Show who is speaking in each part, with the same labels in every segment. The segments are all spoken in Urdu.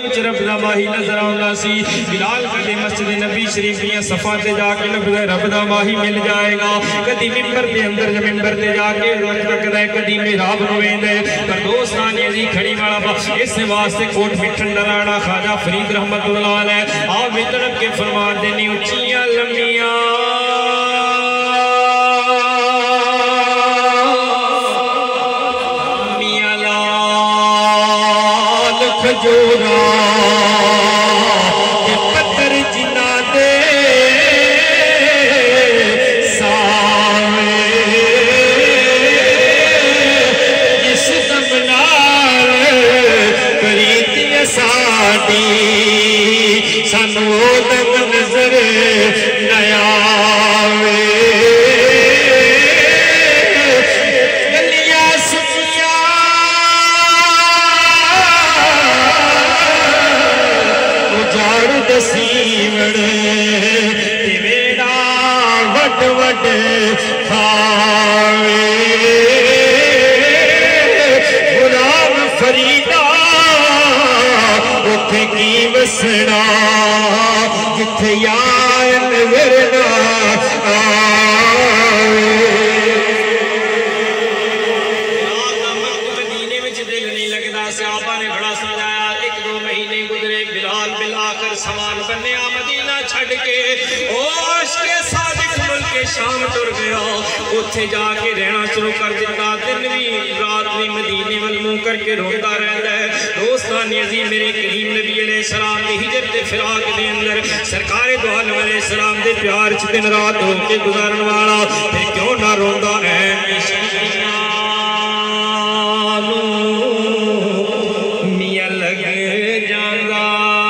Speaker 1: وچ رب دا ماہی نظر آندا سی بلال کدی مسجد نبی شریف دیاں صفاں تے جا کے رب دا ماہی مل جائے گا کدی منبر دے اندر منبر تے جا کے رکھ رکھدا ہے کدی محراب نوں ویندا ہے پر دوستان عزیز کھڑی والا اس واسطے کوٹ مٹھن ڈرانا خواجہ فرید رحمت اللہ علیہ آپ بھی تڑپ کے فرما دینی اچھیاں لمبیاں میاں لال کھجورا کے پتھر جنا دے ساوے جس دمنال کریتی ساڑی سانو دم نظر نیا گلیاں سچیاں اجاڑ دسیوڑ ویڑا وڈ وڈ کھاوے غلام فریدہ اٹھے کی وسنا جتھے یار نظرنا مدینے میں دل نہیں لگتا صحابہ نے بڑا سمجھایا ایک دو مہینے گزرے بلال بالآخر سامان بنیا مدینہ چھڑ کے اوش کے صادق ملک شام ٹر گیا اتھے جا کے رہنا شروع کر دیتا دن بھی رات بھی مدینے والموں کر کے روتا رہتا ہے دوستان عزیز میرے کریم نبی علیہ السلام نے ہجرت فراق دے اندر سرکار دو عالم علیہ السلام دے پیار چھ دن رات ہو کے گزارن والا پھر کیوں نہ روندا اے مشکیانو میاں لگ جانگا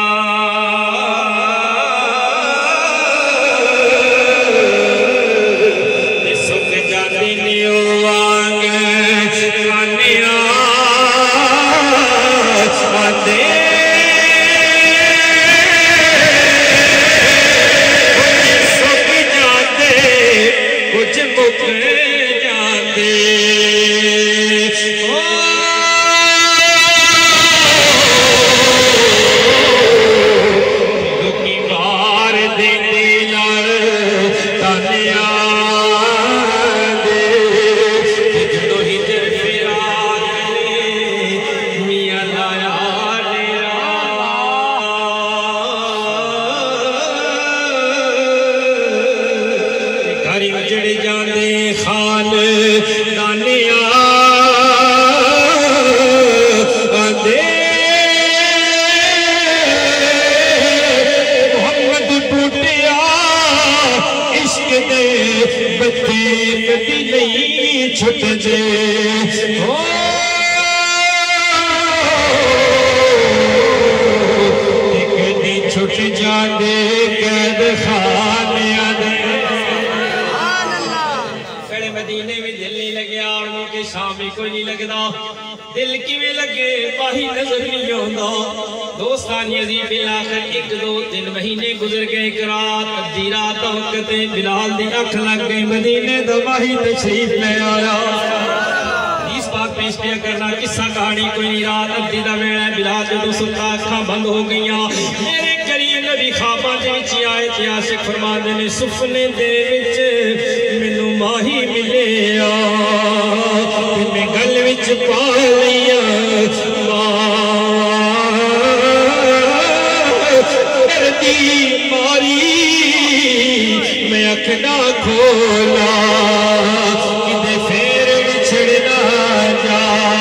Speaker 1: سکھ جاندی نیو وانگ کانیاں آدھے کچھ مک جاندے دکھی بار دے لڑ تانیاں دے جدو ہجر فراق میاں لایا گھری اجڑ جاندے خان دانیاں آندے محمد ٹوٹیا عشق دے بتی کدی نہیں چھٹ دے کدی چھٹ جاندے قید خانیاں دے مدینے میں دل نہیں لگیا اور ملک شام بھی کوئی نہیں لگدا دل کی میں لگے باہی نظر نہیں ہوندہ دوستان عزیز بالآخر ایک دو تین مہینے گزر گئے ایک رات ادھی رات وقت بلال دی اکھ لگ گئی مدینے دا باہی تشریف لے آیا اس بات پیش پیا کرنا قصہ کہانی کوئی نہیں رات ادھی دا ویڑا بلال جو ستا اکھاں بند ہو گئیاں میرے کریم نبی خواباں دے وچ آئے تھے عاشق فرما دے نے سپنے دے وچ مینوں ماہی ملے میں گل وچ پا لیا دردی ماری میں اکھ نہ کھولا کدے پھر بچھڑنا جا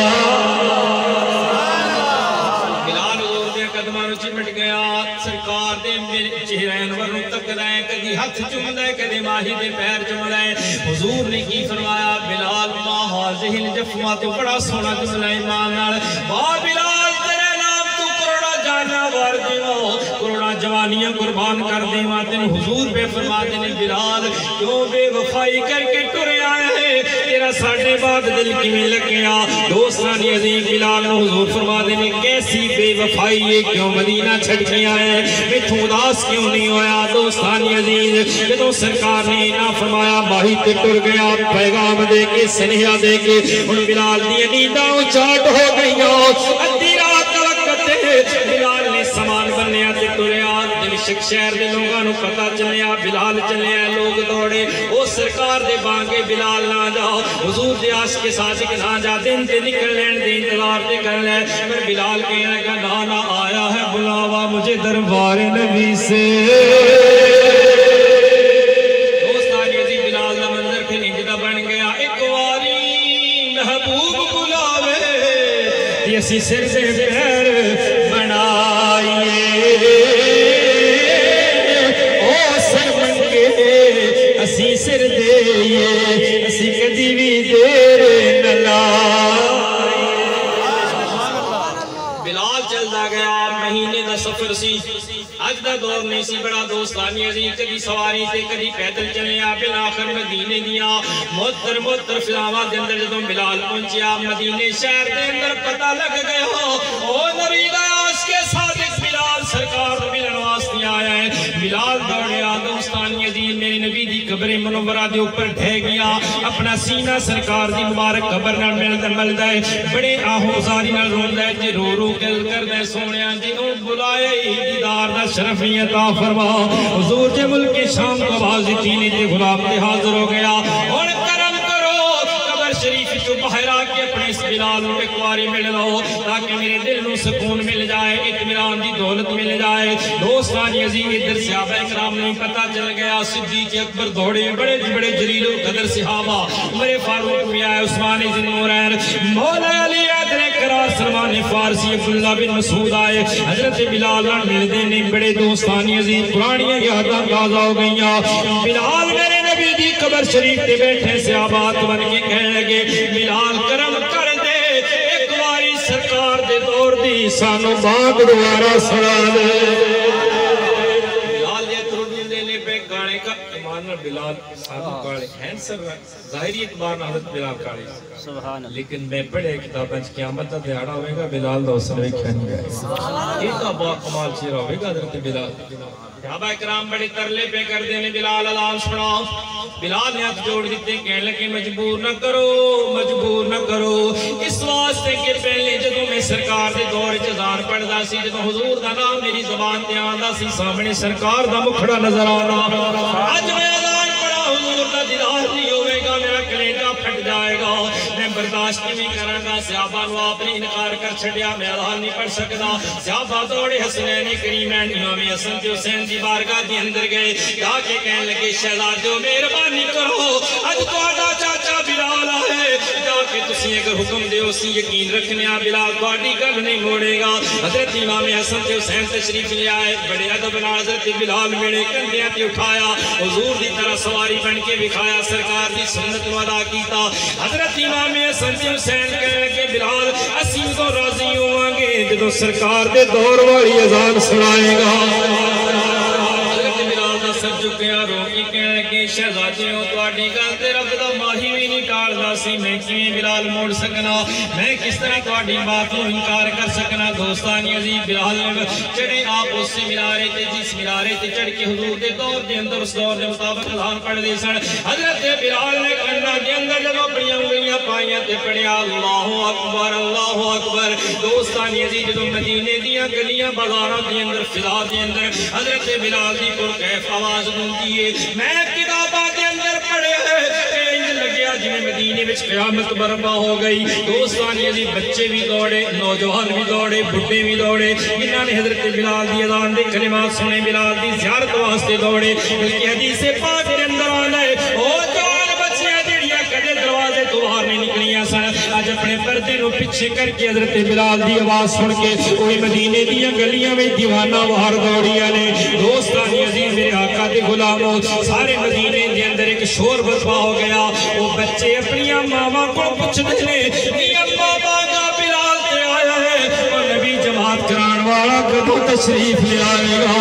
Speaker 1: بلال حضور دے قدماں نوں چمٹ گیا سرکار دے میرے چہرے انور نوں تکدا ہے کدی ہاتھ چومدا ہے کدی ماہی دے پیر چومدا ہے حضور نے کی فرمایا بلال ما ہاذہ الجفما تو بڑا سونا جملہ ایمان نال واہ بلال تیرے نام تو کروڑا جانا وار دیواں کروڑا جوانیاں قربان کر دیواں تینوں حضور پہ فرما دینے بلال کیوں بے وفائی کر کے ٹرے آیا ہے تیرا ساڑھے بعد دل کی میں لگیا دوستانی عظیم بلال نے حضور فرما دینے کیسی بے وفائی ہے کیوں مدینہ چھٹ گیا ہے میں تو اداس کیوں نہیں ہویا دوستانی عظیم جدوں سرکار نے نہ فرمایا ماہی تے ٹر گیا پیغام دے کے سنہیا دے کے ان بلال دی نینداں چاٹ ہو گئیاں ادھی رات وقت بلال نے شک شہر دے لوگاں نو پتہ چلیا بلال چلیا لوگ دوڑے او سرکار دے بانگے بلال نہ جاؤ حضور دے عاشق کے صادق نہ جا دن تے نکل لین دے انتظار تے کر لے پر بلال کہنے لگا نانا آیا ہے بلاوا مجھے دربار نبی سے دوستانی عزیز بلال دا منظر پھر انجدہ بن گیا ایک واری محبوب بلاوے یہ سی سر سے پیر بنائیے او سر بن کے اسی سر دئیے اسی کدی بھی دیر نہ لائیے بلال چلتا گیا مہینے دا سفر سی اج دا دور نہیں سی بڑا دوستانی عزیز کدی سواری تے کدی پیدل چلیا بالآخر مدینے دیا مدر فلاواں دے اندر جدوں بلال پہنچیا مدینے شہر دے اندر پتہ لگ گیا او نبی دا عاشق کے صادق بلال سرکار نبی نواستی آیا ہے بلال دوڑیا دوستانی عزیز میری نبی دی قبر منورہ دے اوپر ڈھے گیا اپنا سینہ سرکار دی مبارک قبر نال ملدا ہے بڑے آہوزاری نال روندا ہے جے رو رو گل کردا ہے سونیا جنوں بلائے دیدار دا شرف عطا فرما حضور جے ملک شام کو آواز دینے دے غلام تے حاضر ہو گیا اور کرم کرو قبر شریف جو باہر آ کے اپنے اس بلال کو ایک باری مل لو تاکہ میرے دل نو سکون مل جائے اطمینان دی دولت مل جائے دوستانی عزیز ادھر صحابہ کرام نے پتہ چل گیا صدیق اکبر دوڑے بڑے جلیل القدر صحابہ عمر فاروق بھی آئے عثمان ذی النورین مولا علی کرا سلمان فارسی عبداللہ بن مسعود آئے حضرت بلال مل دینے بڑے دوستانی عزیز پرانیاں یاداں تازہ ہو گئیاں بلال میرے نبی دی قبر شریف تے بیٹھے صحابات بن کے کہنے لگے بلال کرم کر دے ایک واری سرکار دے دور دی سانو باغ دوارا سنا دے بلال یہ ترڈن دینے پہ گانے کا ایمان بلال سانو کاڑے ہیں سر ظاہری اعتبار نہ حضرت بلال کاڑے لیکن میں پڑھے کتاب انچ قیامت دا دیہڑا ہوئے گا بلال دا حسن ویکھیا نہیں گیا یہ تو با کمال چہرہ ہوئے گا حضرت بلال صحابہ کرام بڑے ترلے پہ کر دینے بلال اعلان سناؤ بلال نے ہاتھ جوڑ دیتے کہنے لگے مجبور نہ کرو اس واسطے کہ پہلے جدوں میں سرکار دے دور وچ اذان پڑھدا سی جدوں حضور دا نام میری زبان تے آندا سی سامنے سرکار دا مکھڑا نظر آنا اج میں اذان پڑھا حضور دا دیدار نہیں ہوئے گا میرا کلیجہ پھٹ جائے گا میں برداشت نہیں کراں گا صحابہ نو آپ نے انکار کر چھڈیا میں اذان نہیں پڑھ سکدا صحابہ دوڑے حسنین کریمین امام حسن تے حسین دی بارگاہ دے اندر گئے جا کے کہنے لگے شہزادیو مہربانی کرو اج تہاڈا چاچا بلال ہے جا کے تسی اگر حکم دیو سی یقین رکھنے بلال تہاڈی گل نہیں موڑے گا حضرت امام حسن تے حسین تشریف لے آئے بڑے ادب نال حضرت بلال میرے کندھیاں تے اٹھایا حضور دی طرح سواری بن کے دکھایا سرکار دی سنت نو ادا کیتا حضرت امام حسن تے حسین کہنے لگے بلال اسی تو راضی ہوواں گے جدوں سرکار دے دور والی اذان سنائے گا حضرت بلال دا سر جھکیا رو کے کہنے لگے شہزادیوں تہاڈی گل تے رب دا ماہی بھی نہیں ٹالدا سی میں کیویں بلال موڑ سکنا میں کس طرح تہاڈی بات نو انکار کر سکنا دوستانی عزیز بلال نے چڑھے آپ اس سے ملارے تے جس ملارے تے چڑھ کے حضور دے دور دے اندر اس دور دے مطابق اذان پڑھ دے سن حضرت بلال نے کنا دے اندر جب اپنی انگلیاں پائیاں تے پڑھیا اللہ اکبر دوستانی عزیز جدوں مدینے دیاں گلیاں بازاراں دے اندر فضا دے اندر حضرت بلال دی پرکیف آواز گونجی ہے میں کتاباں دے اندر پڑھے لگیا جی مدینے وچ قیامت برپا ہو گئی دوستانی عزیز بچے بھی دوڑے نوجوان بھی دوڑے بڈھے بھی دوڑے انہاں نے حضرت بلال دی اذان دے کلمات سنے بلال دی زیارت واسطے دوڑے بلکہ حدیث پاک دے اندر آندا ہے او جوان بچیاں جڑیاں کدے دروازے تو باہر نہیں نکلیاں سن اج اپنے پردے نو پیچھے کر کے حضرت بلال دی آواز سن کے کوئی مدینے دیاں گلیاں وچ دیوانہ باہر دوڑیاں نے دوستانی عزیز میرے آقا دے غلاموں سارے مدینے دے اندر ایک شور برپا ہو گیا وہ بچے اپنی ماما کو پوچھتے نے اما باغا بلال تے آیا ہے اور نبی جماعت کران والا کدوں تشریف لے آئے گا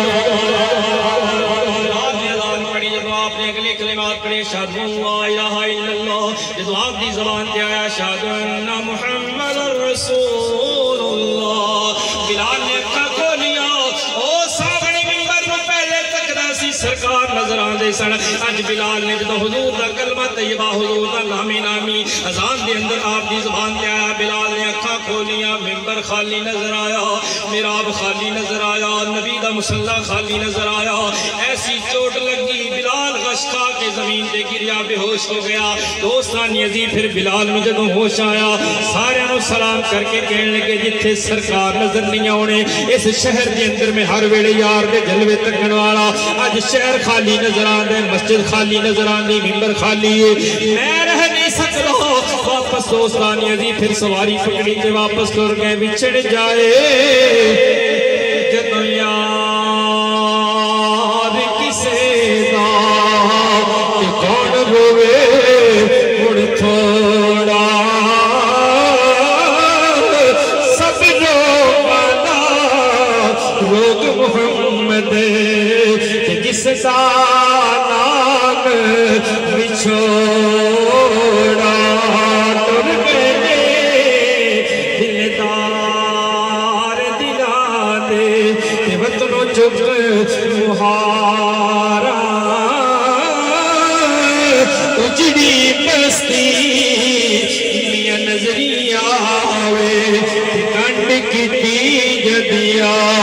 Speaker 1: آپ نے اگلے کلمات پڑھے اشہد ان لا الہ الا اللہ جدو آپ دی زبان تے آیا اشہد ان محمد رسول اللہ بلال نے اکھا کھولیا او سامنے منبر نو پہلے تکدا سی سرکار نظر آندے سن اج بلال نے جدو حضور دا کلمہ طیبہ حضور دا نامی اذان دے اندر آپ دی زبان تے آیا بلال نے اکھا کھولیاں ممبر خالی نظر آیا محراب خالی نظر آیا نبی دا مصلی خالی نظر آیا ایسی چوٹ لگی بلال غش کھا کے زمین دے گریا بے ہوش ہو گیا دوستان یزید پھر بلال میں جدوں ہوش آیا سارے انہوں سلام کر کے کہنے لگے جتھے سرکار نظر نہیں آنے اس شہر دے اندر میں ہر ویلے یار دے جلوے تکن والا آج شہر خالی نظر آنے مسجد خالی نظر آنے ممبر خالی ہے میں رہ نہیں سکتا واپس دوستان یزید پھر سواری پکڑی کے واپس کر گئے بچھڑ جائے جدوں یار کسے دا کہ کون روے مڑ تھوڑا سب روگانا روگ محمد کہ جس کا نام بچھوڑا تر گئے دلدار دلا دے کہ وطن و چپ مہارا اجڑی بستی میاں نظری آوے کنڈ کی جدیا